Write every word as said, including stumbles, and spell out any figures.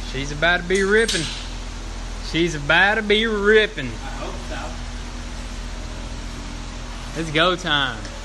She's about to be ripping. She's about to be ripping. I hope so. It's go time.